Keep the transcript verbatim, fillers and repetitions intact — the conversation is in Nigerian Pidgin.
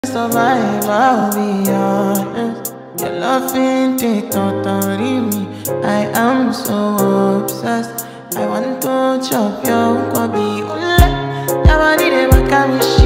Survive, I'll be honest. Your loving they totally me. I am so obsessed. I want to chop your kwabi. Ule, nobody dey back at me.